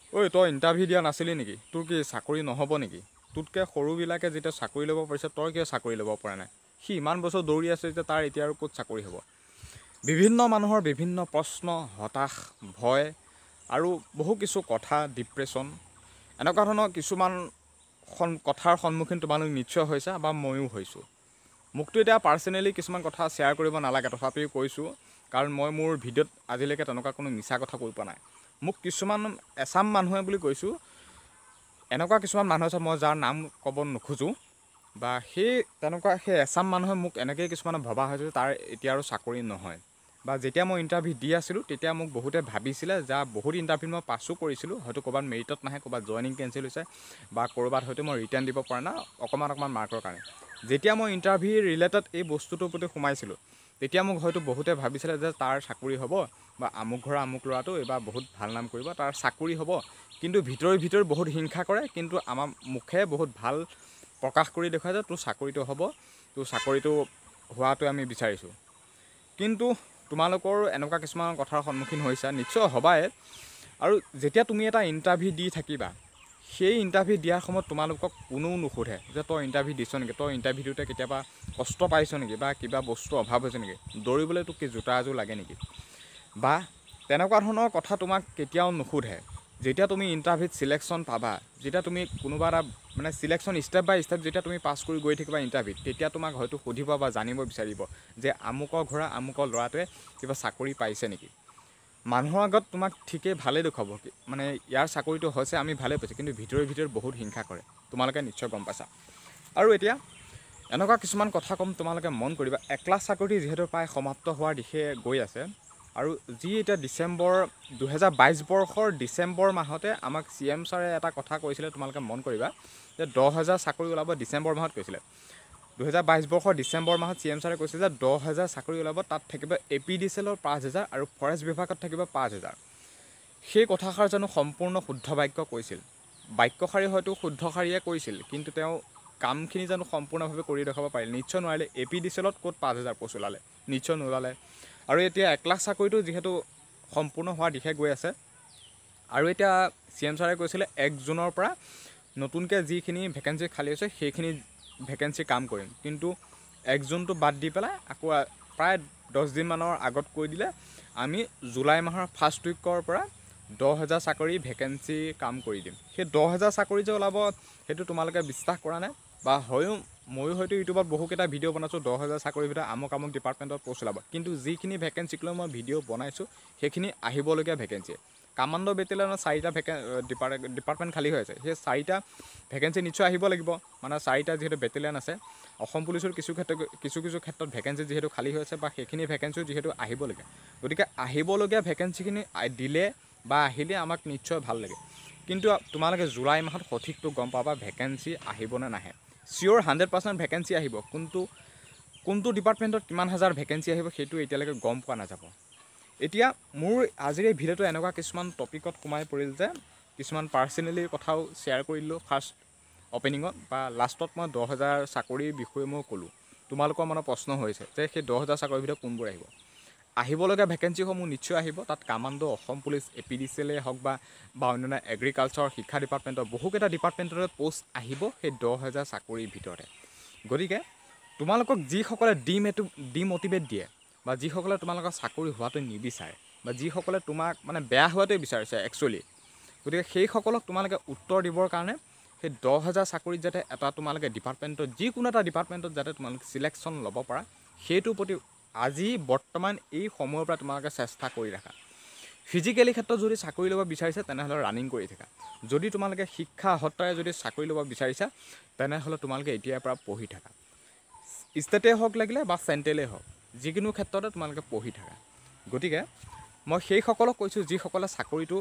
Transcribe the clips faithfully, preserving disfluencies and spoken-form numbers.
ঐ তই ইণ্টাৰভিউ দিয়া নাছিলি নেকি? তোৰ কি চাকৰি নহ'ব নেকি? তোতকৈ সৰুবিলাকে যেতিয়া চাকৰি ল'ব পাৰিছে তই কিয় চাকৰি ল'ব পৰা নাই? সি ইমান বছৰ দৌৰি আছে যে তাৰ এতিয়া আৰু ক'ত চাকৰি হ'ব? বিভিন্ন মানুহৰ বিভিন্ন প্ৰশ্ন, হতাশ, ভয় আৰু বহু কিছু কথা, ডিপ্ৰেশ্যন এনেকুৱা ধৰণৰ কিছুমান কথাৰ সন্মুখীন তোমালোক নিশ্চয় হৈছা বা ময়ো হৈছোঁ। মোকতো এতিয়া পাৰ্চনেলি কিছুমান কথা শ্বেয়াৰ কৰিব নালাগে, তথাপিও কৈছোঁ, কাৰণ মই মোৰ ভিডিঅ'ত আজিলৈকে তেনেকুৱা কোনো মিছা কথা কৈ পোৱা নাই। মোক কিছুমান এছাম মানুহে বুলি কৈছোঁ, এনেকুৱা কিছুমান মানুহ আছে মই যাৰ নাম ক'ব নোখোজোঁ, বা সেই তেনেকুৱা সেই এছাম মানুহে মোক এনেকৈ কিছুমানে ভবা হৈছে যে তাৰ এতিয়া আৰু চাকৰি নহয়। বা যেতিয়া মই ইণ্টাৰভিউ দি আছিলোঁ তেতিয়া মোক বহুতে ভাবিছিলে, যা বহুত ইণ্টাৰভিউ মই পাছো কৰিছিলোঁ, হয়তো ক'ৰবাত মেৰিটত নাহে, ক'ৰবাত জইনিং কেঞ্চেল হৈছে, বা ক'ৰবাত হয়তো মই ৰিটাৰ্ণ দিব পৰা নাই অকণমান অকণমান মাৰ্কৰ কাৰণে। যেতিয়া মই ইণ্টাৰভিউ ৰিলেটেড এই বস্তুটোৰ প্ৰতি সোমাইছিলোঁ তেতিয়া মোক হয়তো বহুতে ভাবিছিলে যে তাৰ চাকৰি হ'ব, বা আমুক ঘৰৰ আমুক ল'ৰাটো এইবাৰ বহুত ভাল নাম কৰিব, তাৰ চাকৰি হ'ব, কিন্তু ভিতৰি ভিতৰি বহুত হিংসা কৰে, কিন্তু আমাৰ মুখে বহুত ভাল প্ৰকাশ কৰি দেখুৱাই যে তোৰ চাকৰিটো হ'ব, তোৰ চাকৰিটো হোৱাটো আমি বিচাৰিছোঁ। কিন্তু তোমালোকৰ এনেকুৱা কিছুমান কথাৰ সন্মুখীন হৈছা, নিশ্চয় হ'বাই। আৰু যেতিয়া তুমি এটা ইণ্টাৰভিউ দি থাকিবা, সেই ইণ্টাৰভিউ দিয়াৰ সময়ত তোমালোকক কোনেও নুসুধে যে তই ইণ্টাৰভিউ দিছ নেকি, তই ইণ্টাৰভিউ দিওঁতে কেতিয়াবা কষ্ট পাইছ নেকি, বা কিবা বস্তুৰ অভাৱ হৈছে নেকি, দৌৰিবলৈ তোক কি জোতা এযোৰ লাগে নেকি, বা তেনেকুৱা ধৰণৰ কথা তোমাক কেতিয়াও নুসুধে। যেতিয়া তুমি ইণ্টাৰভিউত চিলেকশ্যন পাবা, যেতিয়া তুমি কোনোবা এটা মানে চিলেকশ্যন ষ্টেপ বাই ষ্টেপ যেতিয়া তুমি পাছ কৰি গৈ থাকিবা ইণ্টাৰভিউত, তেতিয়া তোমাক হয়তো সুধিব বা জানিব বিচাৰিব যে আমুকৰ ঘৰৰ আমুকৰ ল'ৰাটোৱে কিবা চাকৰি পাইছে নেকি। মানুহৰ আগত তোমাক ঠিকেই ভালেই দেখুৱাব, মানে ইয়াৰ চাকৰিটো হৈছে, আমি ভালেই পাইছোঁ, কিন্তু ভিতৰি ভিতৰি বহুত হিংসা কৰে, তোমালোকে নিশ্চয় গম পাইছা। আৰু এতিয়া এনেকুৱা কিছুমান কথা ক'ম, তোমালোকে মন কৰিবা। এক লাখ চাকৰি যিহেতু প্ৰায় সমাপ্ত হোৱাৰ দিশে গৈ আছে, আৰু যি এতিয়া ডিচেম্বৰ দুহেজাৰ বাইছ বৰ্ষৰ ডিচেম্বৰ মাহতে আমাক চি এম ছাৰে এটা কথা কৈছিলে, তোমালোকে মন কৰিবা, যে দহ হাজাৰ চাকৰি ওলাব ডিচেম্বৰ মাহত কৈছিলে। দুহেজাৰ বাইছ বৰ্ষৰ ডিচেম্বৰ মাহত চি এম ছাৰে কৈছিলে যে দহ হাজাৰ চাকৰি ওলাব, তাত থাকিব এ পি ডি চি এলৰ পাঁচ হাজাৰ আৰু ফৰেষ্ট বিভাগত থাকিব পাঁচ হাজাৰ। সেই কথাষাৰ জানো সম্পূৰ্ণ শুদ্ধ বাক্য কৈছিল? বাক্যশাৰী হয়তো শুদ্ধশাৰীয়ে কৈছিল, কিন্তু তেওঁ কামখিনি জানো সম্পূৰ্ণভাৱে কৰি দেখাব পাৰিলে? নিশ্চয় নোৱাৰিলে। এ পি ডি চি এলত ক'ত পাঁচ হাজাৰ পোষ্ট ওলালে? নিশ্চয় নোলালে। আৰু এতিয়া এক লাখ চাকৰিটো যিহেতু সম্পূৰ্ণ হোৱাৰ দিশে গৈ আছে, আৰু এতিয়া চি এম ছাৰে কৈছিলে এক জুনৰ পৰা নতুনকৈ যিখিনি ভেকেঞ্চি খালী হৈছে সেইখিনি ভেকেঞ্চি কাম কৰিম, কিন্তু এক জুনটো বাদ দি পেলাই আকৌ প্ৰায় দহ দিনমানৰ আগত কৈ দিলে আমি জুলাই মাহৰ ফাৰ্ষ্ট উইকৰ পৰা দহ হাজাৰ চাকৰি ভেকেঞ্চি কাম কৰি দিম। সেই দহ হাজাৰ চাকৰি যে ওলাব সেইটো তোমালোকে বিশ্বাস কৰা নাই, বা হয়ো ময়ো হয়তো ইউটিউবত বহুকেইটা ভিডিঅ' বনাইছোঁ দহ হাজাৰ চাকৰিৰ ভিতৰত আমুক আমুক ডিপাৰ্টমেণ্টত পষ্ট ওলাব, কিন্তু যিখিনি ভেকেঞ্চিক লৈ মই ভিডিঅ' বনাইছোঁ সেইখিনি আহিবলগীয়া ভেকেঞ্চি। কামাণ্ডো বেটেলিয়নৰ চাৰিটা ভেকে ডিপাৰ্টমেণ্ট খালী হৈ আছে, সেই চাৰিটা ভেকেঞ্চি নিশ্চয় আহিব লাগিব, মানে চাৰিটা যিহেতু বেটেলিয়ন আছে। অসম পুলিচৰ কিছু ক্ষেত্ৰত কিছু কিছু ক্ষেত্ৰত ভেকেঞ্চি যিহেতু খালী হৈ আছে, বা সেইখিনি ভেকেঞ্চিও যিহেতু আহিবলগীয়া, গতিকে আহিবলগীয়া ভেকেঞ্চিখিনি দিলে বা আহিলে আমাক নিশ্চয় ভাল লাগে। কিন্তু তোমালোকে জুলাই মাহত সঠিকটো গম পাবা ভেকেঞ্চি আহিবনে নাহে। চিয়'ৰ হাণ্ড্ৰেড পাৰ্চেণ্ট ভেকেঞ্চি আহিব, কোনটো কোনটো ডিপাৰ্টমেণ্টত কিমান হাজাৰ ভেকেঞ্চি আহিব সেইটো এতিয়ালৈকে গম পোৱা নাযাব। এতিয়া মোৰ আজিৰ এই ভিডিঅ'টো এনেকুৱা কিছুমান টপিকত সোমাই পৰিল যে কিছুমান পাৰ্চনেলি কথাও শ্বেয়াৰ কৰিলোঁ ফাৰ্ষ্ট অপেনিঙত, বা লাষ্টত মই দহ হাজাৰ চাকৰিৰ বিষয়ে মই ক'লোঁ। তোমালোকৰ মনত প্ৰশ্ন হৈছে যে সেই দহ হাজাৰ চাকৰিৰ ভিতৰত কোনবোৰ আহিব? আহিবলগীয়া ভেকেঞ্চিসমূহ নিশ্চয় আহিব, তাত commando, Assam police, A P D C এলেই হওক বা বা অন্যান্য এগ্ৰিকালচাৰ, শিক্ষা ডিপাৰ্টমেণ্টৰ বহুকেইটা ডিপাৰ্টমেণ্টৰে পষ্ট আহিব সেই দহ হাজাৰ চাকৰিৰ ভিতৰতে। গতিকে তোমালোকক যিসকলে ডিমেটো ডিমটিভেট দিয়ে, বা যিসকলে তোমালোকৰ চাকৰি হোৱাটো নিবিচাৰে, বা যিসকলে তোমাক মানে বেয়া হোৱাটোৱে বিচাৰিছে একচুৱেলি, গতিকে সেইসকলক তোমালোকে উত্তৰ দিবৰ কাৰণে সেই দহ হাজাৰ চাকৰিত যাতে এটা তোমালোকে ডিপাৰ্টমেণ্টত যিকোনো এটা ডিপাৰ্টমেণ্টত যাতে তোমালোকে চিলেকশ্যন ল'ব পাৰা, সেইটোৰ প্ৰতি আজি বৰ্তমান এই সময়ৰ পৰা তোমালোকে চেষ্টা কৰি ৰাখা। ফিজিকেলি ক্ষেত্ৰত যদি চাকৰি ল'ব বিচাৰিছা তেনেহ'লে ৰানিং কৰি থাকা। যদি তোমালোকে শিক্ষা সত্তাৰে যদি চাকৰি ল'ব বিচাৰিছা তেনেহ'লে তোমালোকে এতিয়াৰ পৰা পঢ়ি থাকা। ষ্টেটেই হওক লাগিলে বা চেণ্ট্ৰেলেই হওক, যিকোনো ক্ষেত্ৰতে তোমালোকে পঢ়ি থাকা। গতিকে মই সেইসকলক কৈছোঁ যিসকলে চাকৰিটো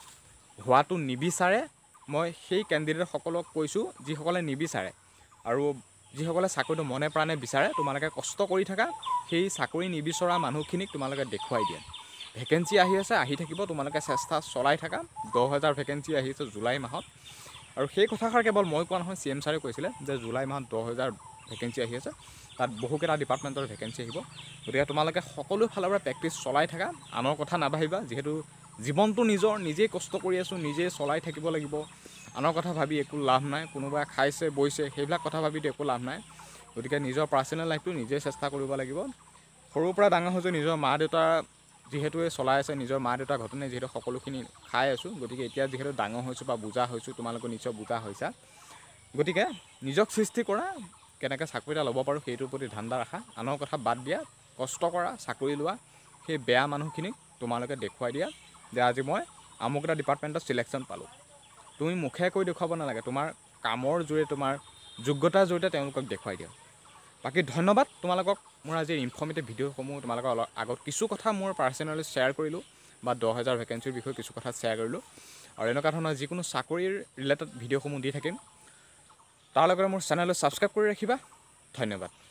হোৱাটো নিবিচাৰে, মই সেই কেণ্ডিডেটসকলক কৈছোঁ যিসকলে নিবিচাৰে, আৰু যিসকলে চাকৰিটো মনে প্ৰাণে বিচাৰে তোমালোকে কষ্ট কৰি থাকা। সেই চাকৰি নিবিচৰা মানুহখিনিক তোমালোকে দেখুৱাই দিয়া ভেকেঞ্চি আহি আছে, আহি থাকিব, তোমালোকে চেষ্টা চলাই থাকা। দহ হাজাৰ ভেকেঞ্চি আহিছে জুলাই মাহত, আৰু সেই কথাষাৰ কেৱল মই কোৱা নহয়, চি এম ছাৰে কৈছিলে যে জুলাই মাহত দহ হাজাৰ ভেকেঞ্চি আহি আছে, তাত বহুকেইটা ডিপাৰ্টমেণ্টৰ ভেকেঞ্চি আহিব। গতিকে তোমালোকে সকলো ফালৰ পৰা প্ৰেক্টিচ চলাই থাকা, আনৰ কথা নাভাবিবা, যিহেতু জীৱনটো নিজৰ নিজেই কষ্ট কৰি আছোঁ, নিজেই চলাই থাকিব লাগিব। আনৰ কথা ভাবি একো লাভ নাই। কোনোবাই খাইছে বৈছে সেইবিলাক কথা ভাবিতো একো লাভ নাই। গতিকে নিজৰ পাৰ্চনেল লাইফটো নিজেই চেষ্টা কৰিব লাগিব। সৰুৰ পৰা ডাঙৰ হৈছোঁ, নিজৰ মা দেউতা যিহেতুৱে চলাই আছে, নিজৰ মা দেউতাৰ ঘটনাই যিহেতু সকলোখিনি খাই আছোঁ। গতিকে এতিয়া যিহেতু ডাঙৰ হৈছোঁ বা বুজা হৈছোঁ, তোমালোকে নিশ্চয় বুজা হৈছা। গতিকে নিজক সৃষ্টি কৰা, কেনেকৈ চাকৰি এটা ল'ব পাৰোঁ সেইটোৰ প্ৰতি ধান্দা ৰাখা। আনৰ কথা বাদ দিয়া, কষ্ট কৰা, চাকৰি লোৱা। সেই বেয়া মানুহখিনিক তোমালোকে দেখুৱাই দিয়া যে আজি মই আমুক এটা ডিপাৰ্টমেণ্টত চিলেকশ্যন পালোঁ। তুমি মুখে কৈ দেখুৱাব নালাগে, তোমাৰ কামৰ জৰিয়তে, তোমাৰ যোগ্যতাৰ জৰিয়তে তেওঁলোকক দেখুৱাই দিয়া। বাকী ধন্যবাদ তোমালোকক। মোৰ আজিৰ ইনফৰ্মেটিভ ভিডিঅ'সমূহ তোমালোকৰ অলপ আগত কিছু কথা মোৰ পাৰ্চনেলি শ্বেয়াৰ কৰিলোঁ, বা দহ হাজাৰ ভেকেঞ্চিৰ বিষয়ে কিছু কথা শ্বেয়াৰ কৰিলোঁ। আৰু এনেকুৱা ধৰণৰ যিকোনো চাকৰিৰ ৰিলেটেড ভিডিঅ'সমূহ দি থাকিম। তাৰ লগতে মোৰ চেনেলটো ছাবস্ক্ৰাইব কৰি ৰাখিবা। ধন্যবাদ।